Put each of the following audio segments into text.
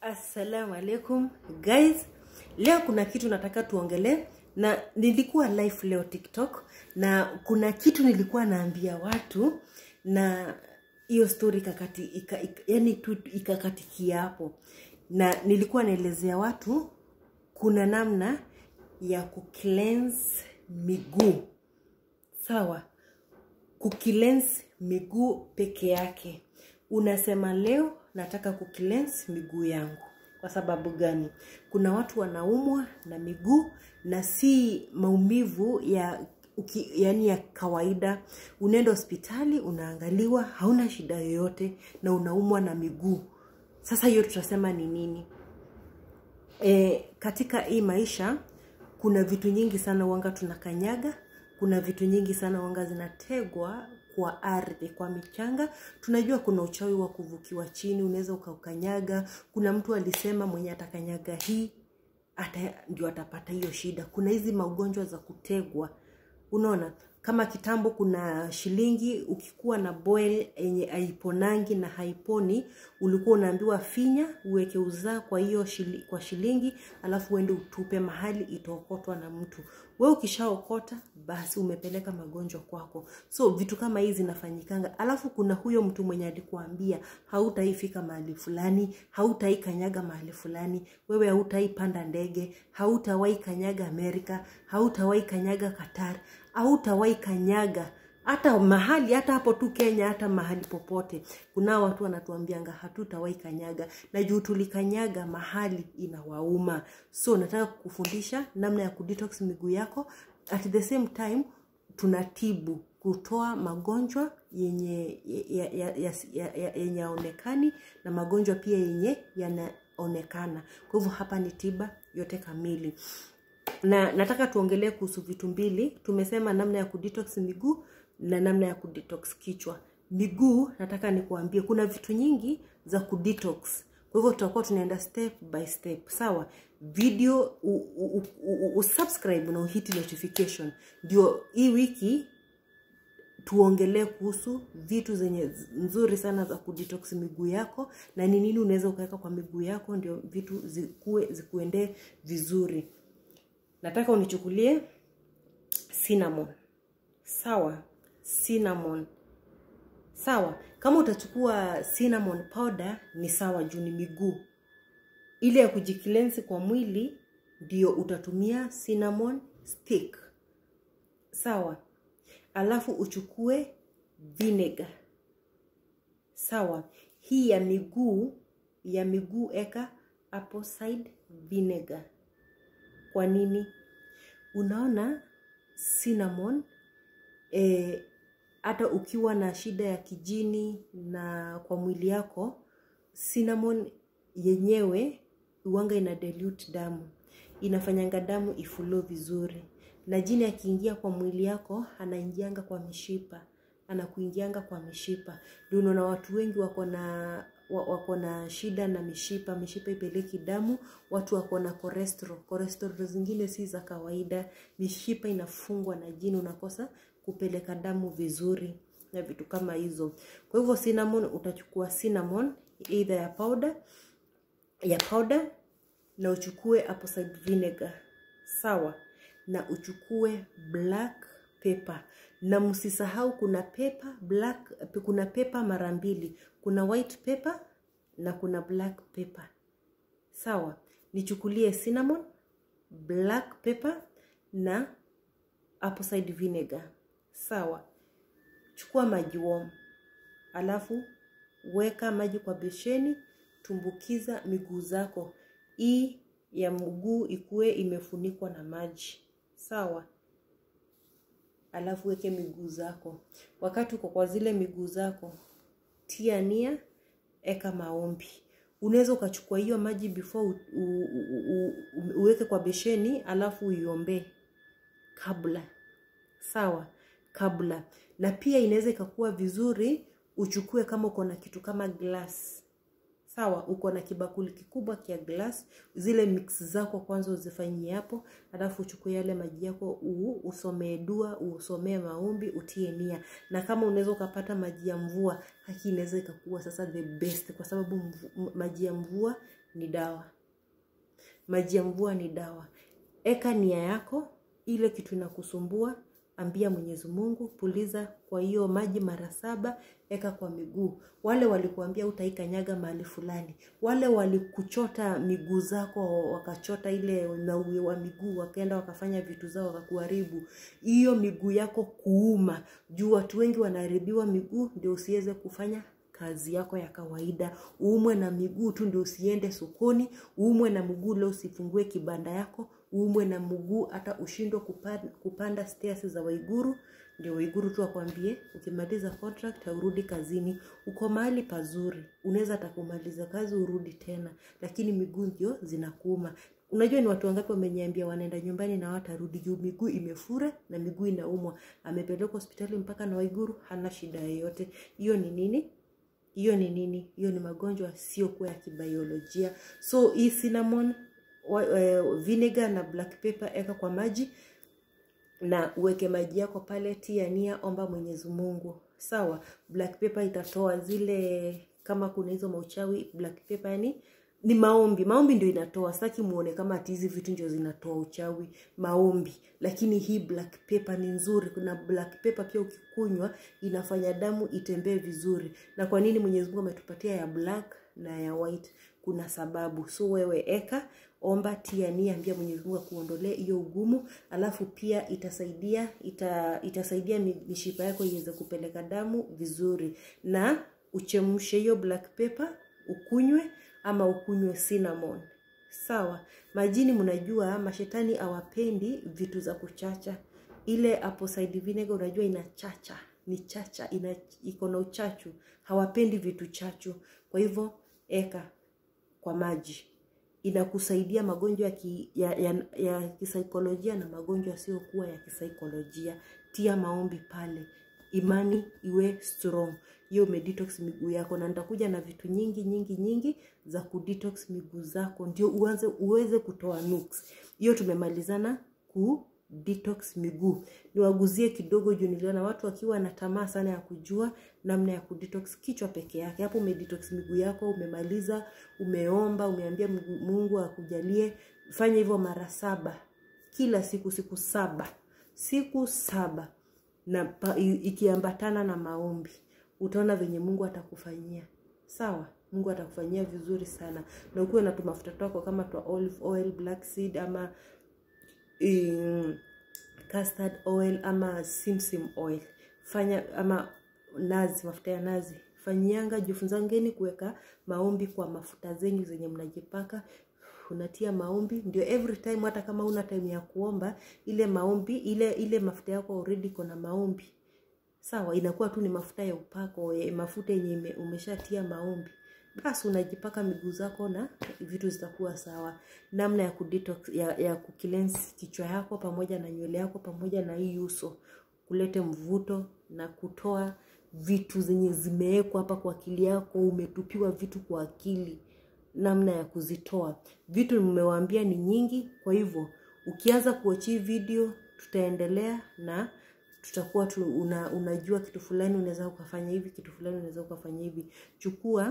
Assalamu alaikum guys. Leo kuna kitu nataka tuongele, na nilikuwa live leo TikTok na kuna kitu nilikuwa naambia watu na hiyo story ikakatikia hapo, na nilikuwa naelezea watu kuna namna ya kucleanse miguu. Sawa, kucleanse miguu peke yake. Unasema leo nataka kucleanse miguu yangu. Kwa sababu gani? Kuna watu wanaumwa na miguu na si maumivu yani ya kawaida. Unaenda hospitali, unaangaliwa, hauna shida yoyote na unaumwa na miguu. Sasa hiyo tutasema ni nini? Katika hii maisha kuna vitu nyingi sana wanga tunakanyaga. Kuna vitu nyingi sana wanga zinategwa kwa ardhi, kwa michanga. Tunajua kuna uchawi wa kuvukiwa chini, unaweza ukakanyaga. Kuna mtu alisema mwenye atakanyaga hii ndio atapata hiyo shida. Kuna hizi magonjwa za kutegwa. Unaona, kama kitambo kuna shilingi, ukikuwa na boil yenye haiponangi na haiponi, ulikuwa unaambiwa finya uweke uzaa kwa hiyo kwa shilingi, alafu uende utupe mahali itaokotwa na mtu. Wewe ukishaokota basi umepeleka magonjwa kwako. So vitu kama hizi zinafanyikanga. Alafu kuna huyo mtu mwenye alikuambia hautaifika mahali fulani, hautaikanyaga mahali fulani, wewe hautaipanda ndege, hautawahi kanyaga Amerika, hautawahi kanyaga Qatar, hautawahi kanyaga hata mahali, hata hapo tu Kenya, hata mahali popote. Kuna watu wanatuambianga hatutawahi kanyaga, na juu tulikanyaga mahali inawauma. So nataka kukufundisha namna ya kudetox miguu yako. At the same time tunatibu kutoa magonjwa yenye yaonekani na magonjwa pia yenye yanaonekana. Kwa hivyo hapa ni tiba yote kamili. Na nataka tuongelee kuhusu vitu mbili. Tumesema namna ya kudetox miguu na namna ya kudetox kichwa. Miguu nataka nikuambie kuna vitu nyingi za kudetox. Kwa hivyo tutakuwa tunaenda step by step. Sawa? Video usubscribe na uhiti notification. Ndio hii wiki tuongelee kuhusu vitu zenye nzuri sana za kudetox miguu yako, na ni nini unaweza ukaweka kwa miguu yako ndio vitu zikuende vizuri. Nataka unichukulie cinnamon. Sawa? Cinnamon. Sawa? Kama utachukua cinnamon powder ni sawa, juu ni miguu. Ile ya kujicleanse kwa mwili ndio utatumia cinnamon stick. Sawa? Alafu uchukue vinegar. Sawa? Hii ya miguu eka apple cider vinegar. Kwa nini? Unaona cinnamon hata ukiwa na shida ya kijini na kwa mwili yako, cinnamon yenyewe uwanga ina dilute damu. Inafanyanga damu iflow vizuri. Na jini akiingia kwa mwili yako, anaingianga kwa mishipa. Anakuingianga kwa mishipa. Ndio unaona watu wengi wako na shida na mishipa ipeleki damu. Watu wako na cholesterol zingine si za kawaida. Mishipa inafungwa na jini, unakosa kupeleka damu vizuri na vitu kama hizo. Kwa hivyo cinnamon, utachukua cinnamon either ya powder na uchukue apple cider vinegar. Sawa? Na uchukue black pepper. Na msisahau kuna kuna pepper mara mbili. Kuna white pepper na kuna black pepper. Sawa? Nichukulie cinnamon, black pepper na apple cider vinegar. Sawa? Chukua maji warm. Alafu weka maji kwa besheni, tumbukiza miguu zako. Hii ya mguu ikue imefunikwa na maji. Sawa? Alafu weke miguu zako. Wakati uko kwa zile miguu zako, tia nia, eka maombi. Unaweza ukachukua hiyo maji before uweke kwa besheni, alafu uiombe kabla. Sawa? Kabla. Na pia inaweza ikakuwa vizuri uchukue kama uko na kitu kama glass. Sawa? Uko na kibakuli kikubwa kia glass, zile mix zako kwanza uzifanyie hapo, alafu uchukue yale maji yako usomee dua, usomee maombi, utie nia. Na kama unaweza ukapata maji ya mvua, haki inaweza ikakuwa sasa the best, kwa sababu maji ya mvua ni dawa. Maji ya mvua ni dawa. Eka nia yako, ile kitu inakusumbua, ambia Mwenyezi Mungu, puliza kwa hiyo maji mara 7, eka kwa miguu. Wale walikuambia utaikanyaga mahali fulani, wale walikuchota miguu zako, wakachota ile naui wa miguu, wakaenda wakafanya vitu zao wakakuharibu, hiyo miguu yako kuuma. Juu watu wengi wanaharibiwa miguu ndio usiweze kufanya kazi yako ya kawaida. Uumwe na miguu tu ndio usiende sokoni, uumwe na mguu leo usifungue kibanda yako, uumwe na mguu hata ushindwe kupanda stairs za Waiguru. Ndio Waiguru tu akwambie ukimaliza contract haurudi kazini. Uko mahali pazuri, unaweza atakumaliza kazi urudi tena, lakini miguu ndio zinakuuma. Unajua ni watu wangapi wameniambia wanaenda nyumbani na watarudi juu miguu imefura na miguu inaumwa. Amepelekwa hospitali mpaka na Waiguru hana shida yoyote. Hiyo ni nini? Hiyo ni nini? Hiyo ni magonjwa sio kwa ya kibiolojia. So hii cinnamon, vinegar na black pepper eka kwa maji na uweke maji yako pale, tia nia, omba Mwenyezi Mungu. Sawa? Black pepper itatoa zile, kama kuna hizo mauchawi, black pepper ni maombi. Maombi ndio inatoa. Sitaki muone kama ati hizi vitu ndio zinatoa uchawi, maombi. Lakini hii black pepper ni nzuri. Kuna black pepper pia ukikunywa inafanya damu itembee vizuri. Na kwa nini Mwenyezi Mungu ametupatia ya black na ya white? Kuna sababu. So wewe eka, omba, tia nia, ambia Mwenyezi Mungu akuondolee hiyo ugumu. Alafu pia itasaidia mishipa yako iweze kupeleka damu vizuri. Na uchemshe hiyo black pepper ukunywe, ama ukunywe cinnamon. Sawa? Majini mnajua mashetani hawapendi vitu za kuchacha. Ile apple cider vinegar unajua inachacha, ni chacha, iko na uchachu. Hawapendi vitu chachu. Kwa hivyo eka kwa maji. Inakusaidia magonjwa ya kisaikolojia na magonjwa sio kuwa ya kisaikolojia. Tia maombi pale. Imani iwe strong. Hiyo umedetox miguu yako, na nitakuja na vitu nyingi za kudetox miguu zako ndio uweze kutoa nuks. Hiyo tumemalizana detox miguu. Niwaguzie kidogo juu niliona watu wakiwa na tamaa sana ya kujua namna ya kudetox kichwa peke yake. Hapo umedetox miguu yako, umemaliza, umeomba, umeambia Mungu akujalie. Fanya hivyo mara 7 kila siku, siku 7 na ikiambatana na maombi. Utaona venye Mungu atakufanyia. Sawa? Mungu atakufanyia vizuri sana. Na ukiwa na mafuta yako kama tu olive oil, black seed, ama custard oil, ama simsim oil, fanya, ama nazi, mafuta ya nazi, fanyianga. Jifunzangeni kuweka maombi kwa mafuta zenyu zenye mnajipaka. Unatia maombi ndio every time, hata kama una time ya kuomba, ile maombi ile mafuta yako already kuna maombi. Sawa? Inakuwa tu ni mafuta ya upako, mafuta yenye umeshatia maombi. Basi unajipaka miguu zako na vitu zitakuwa sawa. Namna ya kudetox ya kucleanse kichwa yako pamoja na nywele yako pamoja na hii uso, kulete mvuto na kutoa vitu zenye zimewekwa hapa kwa akili yako. Umetupiwa vitu kwa akili, namna ya kuzitoa. Vitu nimewaambia ni nyingi. Kwa hivyo ukianza kuachi video tutaendelea na tutakuwa unajua kitu fulani unaweza ukafanya hivi, kitu fulani unaweza ukafanya hivi. Chukua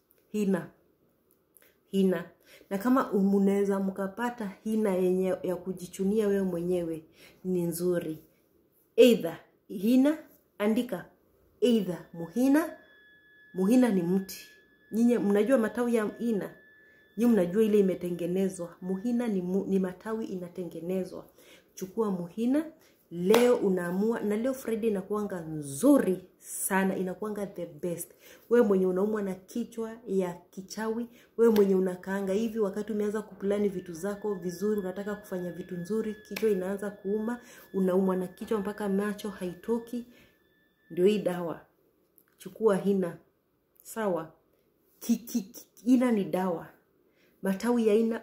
hina. Na kama unaweza mkapata hina yenye ya kujichunia wewe mwenyewe ni nzuri. Either hina, andika either muhina ni mti. Nyinyi mnajua matawi ya hina? Nyinyi mnajua ile imetengenezwa. Muhina ni matawi inatengenezwa. Chukua muhina. Leo unaamua, na leo Friday inakuanga nzuri sana, inakuanga the best. Wewe mwenye unaumwa na kichwa ya kichawi, wewe mwenye unakaanga hivi wakati umeanza kuplani vitu zako vizuri, unataka kufanya vitu nzuri, kichwa inaanza kuuma, unaumwa na kichwa mpaka macho haitoki, ndio hii dawa. Chukua hina. Sawa? Hina ni dawa. Matawi ya hina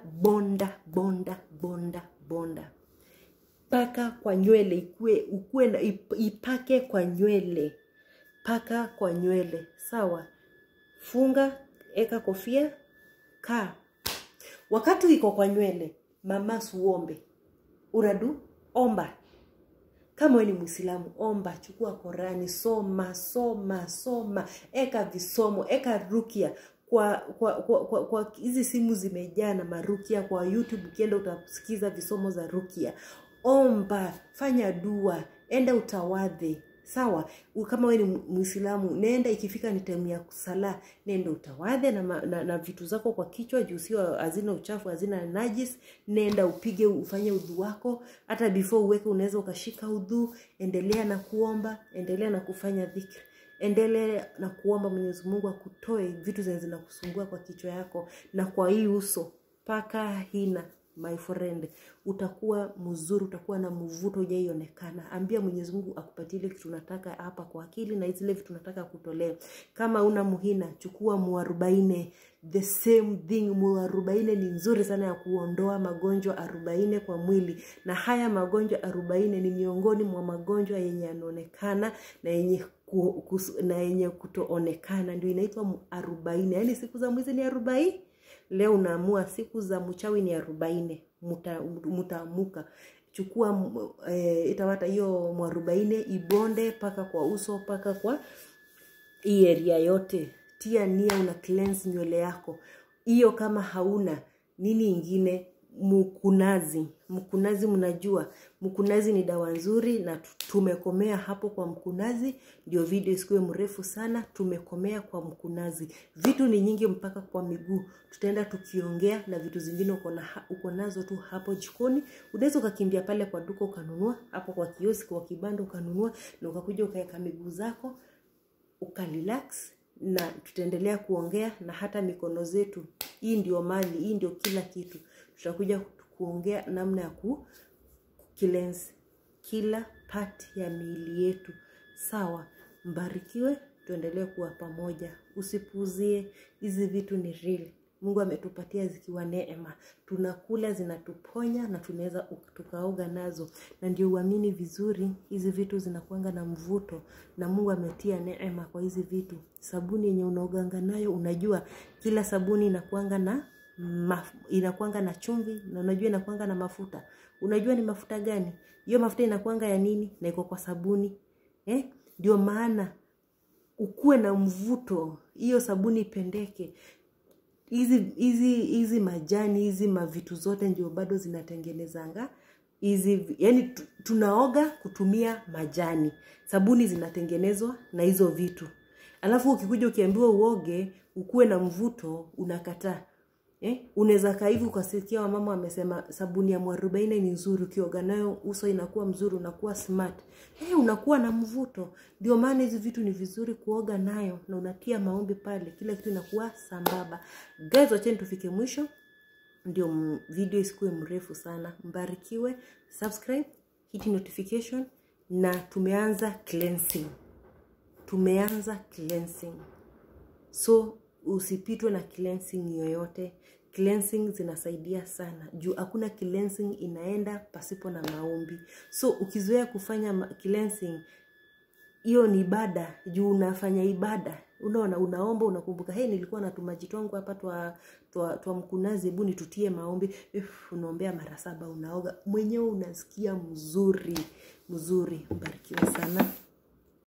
bonda. Paka kwa nywele, ipake kwa nywele. Paka kwa nywele. Sawa? Funga, eka kofia, kaa. Wakati iko kwa nywele, mama uombe. Uradu, omba. Kama wewe ni Muislamu, omba, chukua Qurani, soma. Eka visomo, eka rukia. kwa hizi simu zimejaa na marukia. Kwa YouTube ukienda utasikiza visomo za rukia. Omba, fanya dua, enda utawadhe. Sawa, kama wewe ni Muislamu, nenda ikifika ni time ya kusala, nenda utawadhe na vitu zako kwa kichwa, juu sio hazina uchafu, hazina najis. Nenda upige ufanye udhu wako, hata before uweke unaweza ukashika udhu. Endelea na kuomba, endelea na kufanya dhikri, endelea na kuomba Mwenyezi Mungu akutoe vitu zinazokusumbua kwa kichwa yako na kwa hii uso. Paka hina, my friend, utakuwa mzuri, utakuwa na mvuto hujaionekana. Ambia Mwenyezi Mungu akupatie ile kitu unataka hapa kwa akili na zile vitu unataka kutolewa. Kama una muhina, chukua muarubaine, the same thing. Muarubaine ni nzuri sana ya kuondoa magonjwa 40 kwa mwili, na haya magonjwa 40 ni miongoni mwa magonjwa yenye yanaonekana na yenye kutoonekana, ndio inaitwa muarubaine. Yani siku za mwezi ni 40. Leo unaamua siku za mchawi ni 40, mutaamuka. Chukua itawata hiyo muarubaine, ibonde paka kwa uso, paka kwa hii area yote. Tia nia una cleanse nywele yako. Hiyo kama hauna nini ingine, mkunazi mnajua. Mkunazi ni dawa nzuri na tumekomea hapo kwa mkunazi. Ndio video isikuwe mrefu sana, tumekomea kwa mkunazi. Vitu ni nyingi mpaka kwa miguu. Tutaenda tukiongea na vitu zingine uko nazo tu hapo jikoni. Unaweza ukakimbia pale kwa duka ukanunua, hapo kwa kioski kwa kibanda ukanunua, na ukakuja ukaweka miguu zako ukarelax, na tutaendelea kuongea na hata mikono zetu. Hii ndio mali, hii ndio kila kitu. Tutakuja kuongea namna ya cleanse kila part ya miili yetu. Sawa, mbarikiwe, tuendelee kuwa pamoja. Usipuzie, hizi vitu ni real. Mungu ametupatia zikiwa neema. Tunakula, zinatuponya na tunaweza tukaoga nazo. Na ndio uamini vizuri, hizi vitu zinakuanga na mvuto na Mungu ametia neema kwa hizi vitu. Sabuni yenye unaoganga nayo, unajua kila sabuni inakuanga na chumvi, na unajua inakuanga na mafuta. Unajua ni mafuta gani? Hiyo mafuta inakuanga ya nini? Na iko kwa sabuni. Ndio maana ukue na mvuto, hiyo sabuni pendeke. Hizi majani, hizi mavitu zote ndio bado zinatengenezanga hizi, yani tunaoga kutumia majani. Sabuni zinatengenezwa na hizo vitu. Alafu ukikuja ukiambiwa uoge ukue na mvuto, unakataa. Unaweza kaa hivi ukasikia mama amesema sabuni ya muarubaine ni nzuri, ukioga nayo uso inakuwa mzuri, unakuwa smart. Unakuwa na mvuto. Ndio maana hizi vitu ni vizuri kuoga nayo, na unatia maombi pale, kila kitu inakuwa sambamba. Guys, wacheni tufike mwisho ndio video isikuwe mrefu sana. Mbarikiwe, subscribe, hit notification, na tumeanza cleansing. So usipitwe na cleansing yoyote. Cleansing zinasaidia sana. Juu hakuna cleansing inaenda pasipo na maombi. So ukizoea kufanya cleansing, hiyo ni ibada. Juu unafanya ibada, unaomba, unakumbuka nilikuwa na tumaji twangu hapa twa mkunazi, hebu nitutie maombi. Unaombea mara 7, unaoga mwenyewe, unasikia mzuri. Mbarikiwe sana.